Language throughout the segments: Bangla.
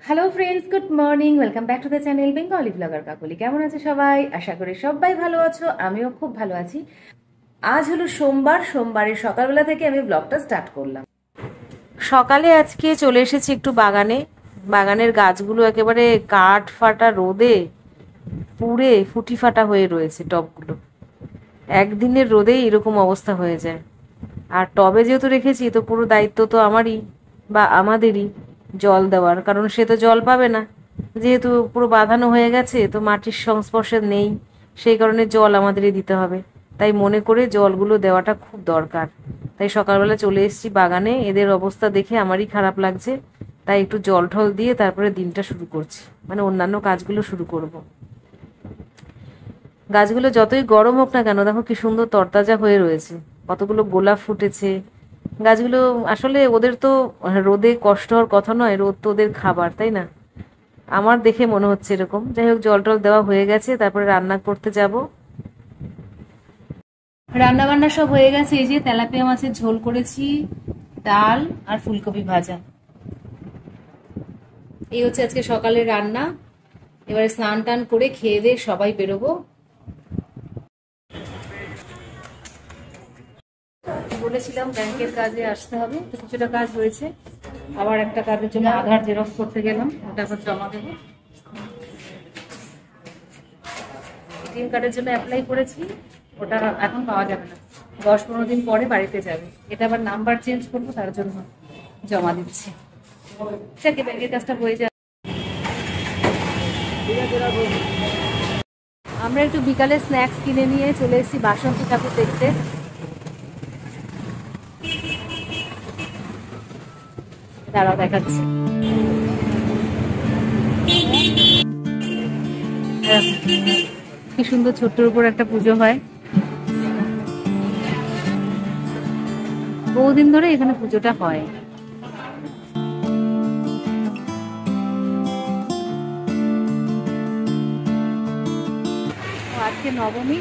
Hello friends, good morning. Welcome back to the channel Bengali blogger Kakoli. কেমন আছে সবাই? আশা করি সবাই ভালো আছো, আমিও খুব ভালো আছি। আজ হলো সোমবারের সকালবেলা থেকে আমি ব্লগটা স্টার্ট করলাম। সকালে আজকে চলে এসেছি একটু বাগানের গাছগুলো একেবারে কাঠ ফাটা রোদে পুড়ে ফুটি ফাটা হয়ে রয়েছে। টবগুলো একদিনের রোদেই এরকম অবস্থা হয়ে যায়। আর টবে যেহেতু রেখেছি তো পুরো দায়িত্ব তো আমারই বা আমাদেরই জল দেওয়ার, কারণ সে তো জল পাবে না, যেহেতু পুরো বাঁধানো হয়ে গেছে, তো মাটির সংস্পর্শে নেই, সেই কারণে জল আমাদেরই দিতে হবে। তাই মনে করে জলগুলো দেওয়াটা খুব দরকার। তাই সকালবেলা চলে এসেছি বাগানে। এদের অবস্থা দেখে আমারই খারাপ লাগছে, তাই একটু জল ঠল দিয়ে তারপরে দিনটা শুরু করছি, মানে অন্যান্য কাজগুলো শুরু করব। গাছগুলো যতই গরম হোক না কেন, দেখো কি সুন্দর তরতাজা হয়ে রয়েছে, কতগুলো গোলাপ ফুটেছে। গাছগুলো আসলে ওদের তো রোদে কষ্ট হওয়ার কথা নয়, রোদ তো ওদের খাবার, তাই না? আমার দেখে মনে হচ্ছে এরকম। যাই হোক, জল টল দেওয়া হয়ে গেছে, তারপরে রান্না করতে যাব। রান্না বান্না সব হয়ে গেছে। এই যে তেলাপিয়া মাছের ঝোল করেছি, ডাল আর ফুলকপি ভাজা। এই হচ্ছে আজকে সকালের রান্না। এবারে স্নান টান করে খেয়ে দিয়ে সবাই বেরোবো। বলেছিলাম ব্যাংকের কাজে আসতে হবে, তো কিছুটা কাজ হয়েছে। আবার একটা কাজের জন্য আধার জেরক্স করতে গেলাম, ওটা এখন জমা দেবো। এটিএম কার্ডের জন্য অ্যাপ্লাই করেছি, ওটা এখন পাওয়া যাবে না, 10-15 দিন পরে বাড়িতে যাবে। এটা আবার নাম্বার চেঞ্জ করবো, তার জন্য জমা দিচ্ছি। ঠিক ব্যাংকের কাজটা হয়ে যাবে। আমরা একটু বিকালে স্ন্যাক্স কিনে নিয়ে চলে এসেছি বাসন্তী ঠাকুর দেখতে। দাঁড়াও দেখাচ্ছি। কি সুন্দর ছোট্টর উপর একটা পুজো হয়। বহুদিন ধরে এখানে পুজোটা হয়। আজকে নবমী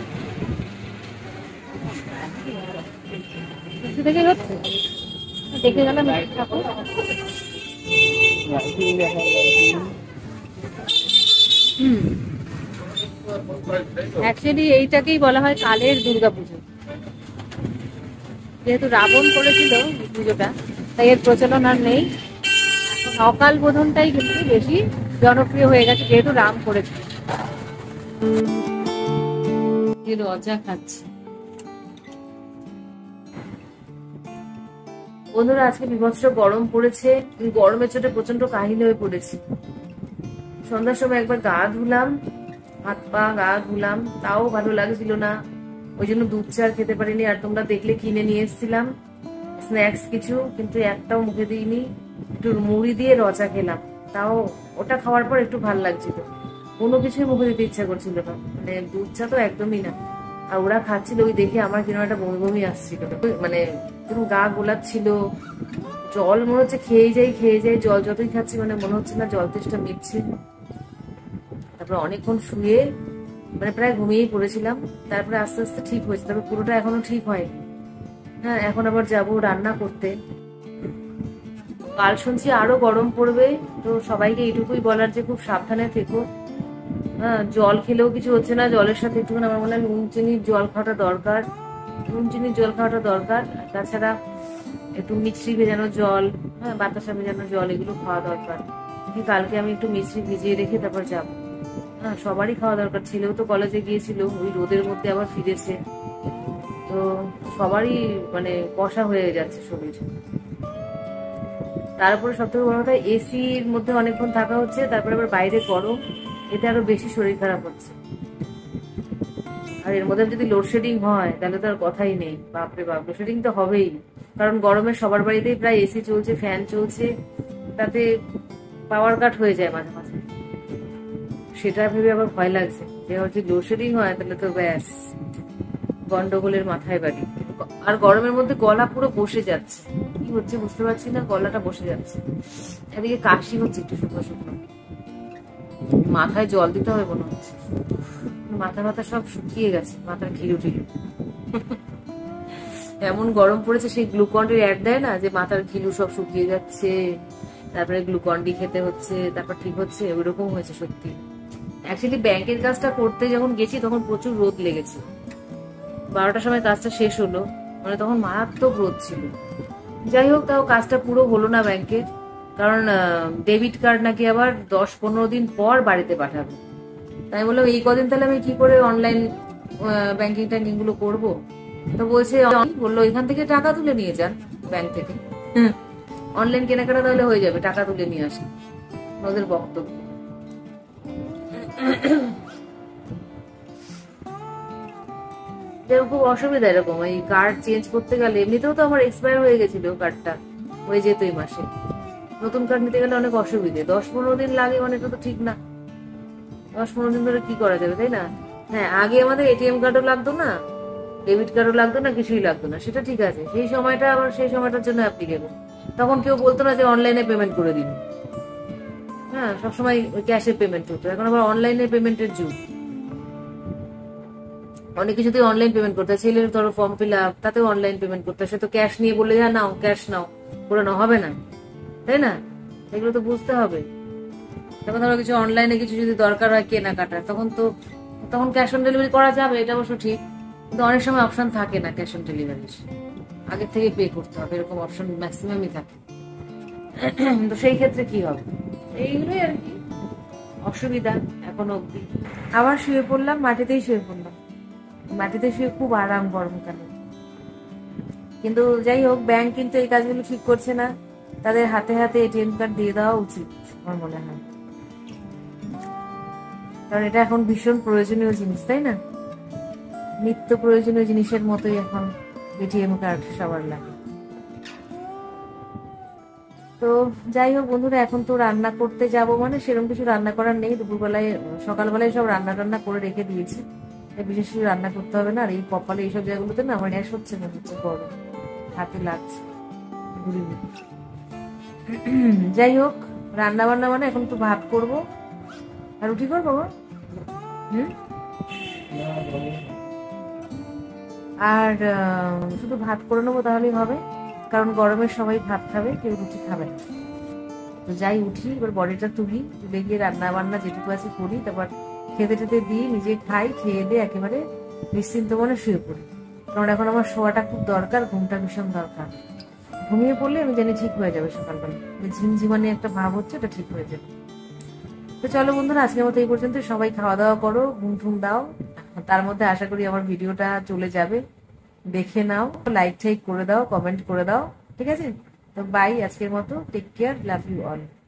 দেখে হচ্ছে, দেখে গেলাম ঠাকুর। অ্যাকচুয়ালি এইটাকেই বলা হয় কালের দুর্গাপুজো। যেহেতু রাবণ করেছিল পুজোটা, তাই এর প্রচলন আর নেই। এখন অকাল বোধনটাই কিন্তু বেশি জনপ্রিয় হয়ে গেছে, যেহেতু রাম করেছিল। রজা খাচ্ছে। বন্ধুরা, আজকে বিভৎস গরম পড়েছে। গরমের চোটে প্রচন্ড কাহিল হয়ে পড়েছি। সন্ধ্যার সময় একবার গা ধুলাম, হাত পা গা ধুলাম, তাও ভালো লাগছিল না। ওই জন্য দুধ চা খেতে পারিনি। আর তোমরা দেখলে কিনে নিয়ে এসেছিলাম স্ন্যাক্স কিছু, কিন্তু একটাও মুখে দিইনি। একটু মুড়ি দিয়ে রচা খেলাম, তাও ওটা খাওয়ার পর একটু ভাল লাগছিল। কোনো কিছুই মুখে দিতে ইচ্ছা করছিল না, মানে দুধ চা তো একদমই না। আর ওরা খাচ্ছিল, ওই দেখে আমার কিনা একটা বমি বমি আসছিল, মানে যেরকম গা গোলাচ্ছিল। জল মনে হচ্ছে খেয়ে যাই, জল যতই খাচ্ছি মানে মনে হচ্ছে না জল তেষ্টা মিটছে। তারপরে অনেকক্ষণ শুয়ে মানে প্রায় ঘুমিয়েই পড়েছিলাম। তারপরে আস্তে আস্তে ঠিক হয়েছে, তবে পুরোটা এখনো ঠিক হয়নি। হ্যাঁ, এখন আবার যাবো রান্না করতে। কাল শুনছি আরো গরম পড়বে, তো সবাইকে এইটুকুই বলার যে খুব সাবধানে থেকো। হ্যাঁ, জল খেলেও কিছু হচ্ছে না, জলের সাথে একটুখানি আমার মনে হয় নুন চিনির জল খাওয়াটা দরকার। আর তাছাড়া একটু মিছরি ভেজানো জল, হ্যাঁ বাতাসা ভেজানো জল, এগুলো খাওয়া দরকার। কালকে আমি একটু মিছরি ভিজিয়ে রেখে তারপর যাবো। হ্যাঁ, সবারই খাওয়া দরকার। ছেলেও তো কলেজে গিয়েছিল, ওই রোদের মধ্যে আবার ফিরেছে, তো সবারই মানে কষা হয়ে যাচ্ছে শরীর। তারপরে সব থেকে বড় কথা, এসির মধ্যে অনেকক্ষণ থাকা হচ্ছে, তারপরে আবার বাইরে গরম, এতে আরো বেশি শরীর খারাপ হচ্ছে। আর এর মধ্যে যদি লোডশেডিং হয় তাহলে তো আর কথাই নেই। বাপরে বাপ, লোডশেডিং তো হবেই, কারণ গরমে সবার বাড়িতেই প্রায় এসি চলছে, ফ্যান চলছে, তাতে পাওয়ার কাট হয়ে যায় মাঝে মাঝে। সেটা ভেবে আবার ভয় লাগছে যে যদি লোডশেডিং হয় তাহলে তো ব্যাস গন্ডগোলের মাথায় বাড়ি। আর গরমের মধ্যে গলা পুরো বসে যাচ্ছে, কি হচ্ছে বুঝতে পারছি না, গলাটা বসে যাচ্ছে। এদিকে কাশি হচ্ছে একটু শুকনো শুকনো, মাথায় জল দিতে হবে মনে হচ্ছে। মাথা সব শুকিয়ে গেছে, মাথার ঘিলু টিলু। এমন গরম পড়েছে, সেই গ্লুকন্ডের অ্যাড দেয় না যে মাথার ঘিলু সব শুকিয়ে যাচ্ছে, তারপরে গ্লুকন ডি খেতে হচ্ছে, তারপর ঠিক হচ্ছে, ওইরকম হয়েছে সত্যি। অ্যাকচুয়ালি ব্যাংকের কাজটা করতে যখন গেছি তখন প্রচুর রোদ লেগেছে। 12টার সময় কাজটা শেষ হলো, মানে তখন মারাত্মক রোদ ছিল। যাই হোক, তাও কাজটা পুরো হলো না ব্যাংকের, কারণ ডেবিট কার্ড নাকি আবার 10-15 দিন পর বাড়িতে পাঠাবে। তাই বললাম এই কদিন তাহলে আমি কি করে অনলাইন ব্যাংকিং ট্যাঙ্কিং গুলো করবো। তো বললো এখান থেকে টাকা তুলে নিয়ে যান ব্যাংক থেকে, অনলাইন কেনাকাটা তাহলে হয়ে যাবে, টাকা তুলে নিয়ে আসেন, ওদের বক্তব্য। খুব অসুবিধা এরকম, এই কার্ড চেঞ্জ করতে গেলে। এমনিতেও তো আমার এক্সপায়ার হয়ে গেছিল কার্ডটা, হয়ে যেত এই মাসে। নতুন কার্ড নিতে গেলে অনেক অসুবিধে, 10-15 দিন লাগে, মানে এটা তো ঠিক না। 10-15 দিন ধরে কি করা যাবে, তাই না? হ্যাঁ, আগে আমাদের এটিএম কার্ডও লাগতো না, ডেবিট কার্ডও লাগতো না, কিছুই লাগতো না, সেটা ঠিক আছে। সেই সময়টা আবার সেই সময়টার জন্য অ্যাপ্লিকেবল। তখন কেউ বলতো না যে অনলাইনে পেমেন্ট করে দিন। হ্যাঁ, সবসময় ক্যাশে পেমেন্ট হতো। এখন আবার অনলাইনে পেমেন্টের যুগ, অনেক কিছুতেই অনলাইন পেমেন্ট করতে হয়। ছেলের ধরো ফর্ম ফিল আপ, তাতেও অনলাইন পেমেন্ট করতে হয়। সে তো ক্যাশ নিয়ে বলে যা নাও, ক্যাশ নাও, করে নাও, হবে না, তাই না? এগুলো তো বুঝতে হবে। তখন ধরো কিছু অনলাইনে কিছু যদি দরকার হয় কেনাকাটা, তখন ক্যাশ অন ডেলিভারি করা যাবে, এটা অবশ্য ঠিক। কিন্তু অনেক সময় অপশন থাকে না ক্যাশ অন ডেলিভারির, আগের থেকে পে করতে হবে, এরকম অপশন ম্যাক্সিমামই থাকে। তো সেই ক্ষেত্রে কি হবে, এইগুলোই আর কি অসুবিধা এখনো অব্দি। আবার শুয়ে পড়লাম, মাটিতেই শুয়ে পড়লাম। মাটিতে শুয়ে খুব আরাম গরমকালে। কিন্তু যাই হোক, ব্যাংক কিন্তু এই কাজগুলো ঠিক করছে না। তাদের হাতে হাতে এটিএম কার্ড দিয়ে দেওয়া উচিত আমার মনে হয়, কারণ এটা এখন ভীষণ প্রয়োজনীয় জিনিস, তাই না? নিত্য প্রয়োজনীয় জিনিসের মতোই এখন এটিএম কার্ড সবার লাগে। তো যাই হোক বন্ধুরা, এখন তো রান্না করতে যাব, মানে সেরকম কিছু রান্না করার নেই। দুপুরবেলায় সকালবেলায় সব রান্না টান্না করে রেখে দিয়েছি, বিশেষ কিছু রান্না করতে হবে না। আর এই কপালে এইসব জায়গাগুলোতে না আমার গ্যাস হচ্ছে, মনে হচ্ছে গরম, হাতে লাগছে। যাই হোক, রান্না বান্না মানে এখন তো ভাত করবো আর রুটি করবো। আর শুধু ভাত করে নেবো তাহলেই হবে, কারণ গরমের সবাই ভাত খাবে, কেউ রুটি খাবে না। তো যাই, উঠি, এবার বডিটা তুলে গিয়ে রান্না বান্না যেটুকু আছে করি, তারপর খেতে টেতে দিই, নিজে খাই, খেয়ে দিয়ে একেবারে নিশ্চিন্ত মনে শুয়ে পড়ি। কারণ এখন আমার শোয়াটা খুব দরকার, ঘুমটা ভীষণ দরকার। ঘুমিয়ে পড়লে আমি জানি ঠিক হয়ে যাবে সকালবেলা, ঝিমঝিমানি একটা ভাব হচ্ছে, ওটা ঠিক হয়ে যাবে। তো চলো বন্ধুরা, আজকের মতো এই পর্যন্ত। সবাই খাওয়া দাওয়া করো, ঘুম ঠুম দাও। তার মধ্যে আশা করি আমার ভিডিওটা চলে যাবে, দেখে নাও, লাইক টাইক করে দাও, কমেন্ট করে দাও, ঠিক আছে? তো বাই, আজকের মতো, take care, love you all.